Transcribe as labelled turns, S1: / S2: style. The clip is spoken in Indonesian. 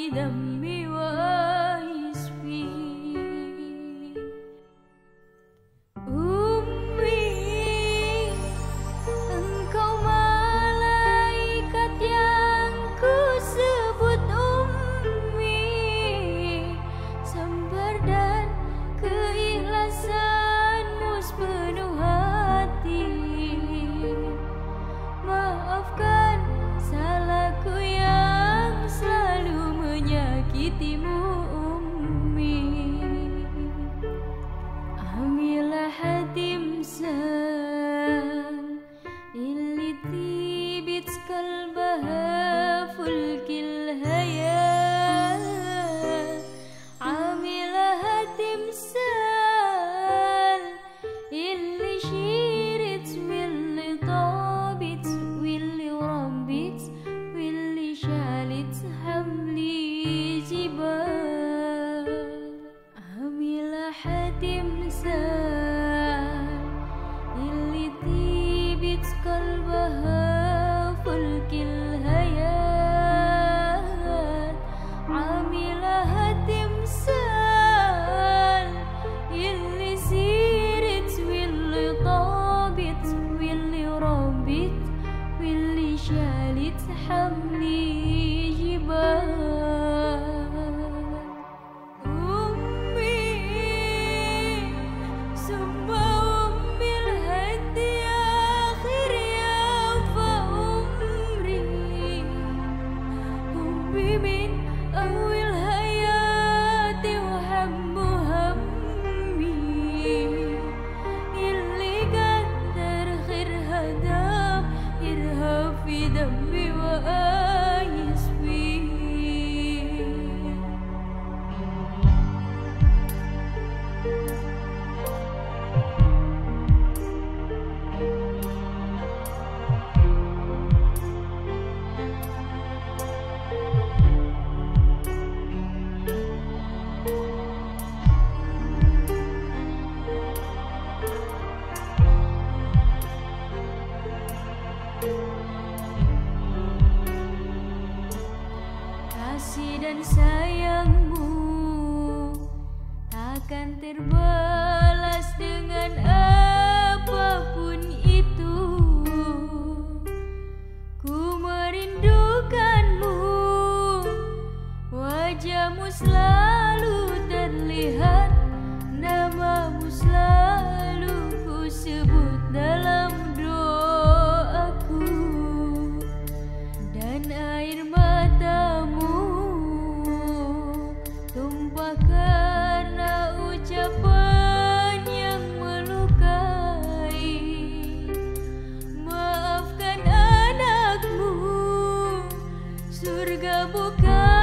S1: ذنبي ويشفي. Engkau malaikat yang kusebut Ummi, sabar dan keikhlasanmu sepenuh hati. Maafkan salahku yang selalu menyakitimu Ummi. Amilah hati insan اللي طيبت قلبها فلك الحياة، عاملها تمثال اللي شيرت واللي طابت واللي ربت واللي شالت حملي جبال. عاملها تمثال اللي طيبت قلبها فلك الهيال، عاملها تمثال اللي سيرت واللي طابت واللي ربت واللي شالت حملي جبال. من أول حياتي وهم همي اللي قدر خيرها دام يرهب في دمي وآيس فيه. Kasih dan sayangmu takkan terbalas dengan apapun itu. Ku merindukanmu, wajahmu selalu terlihat, namamu selalu ku sebut dalam doaku, dan air matamu tumpah karena ucapan yang melukai. Maafkan anakmu, surga bukan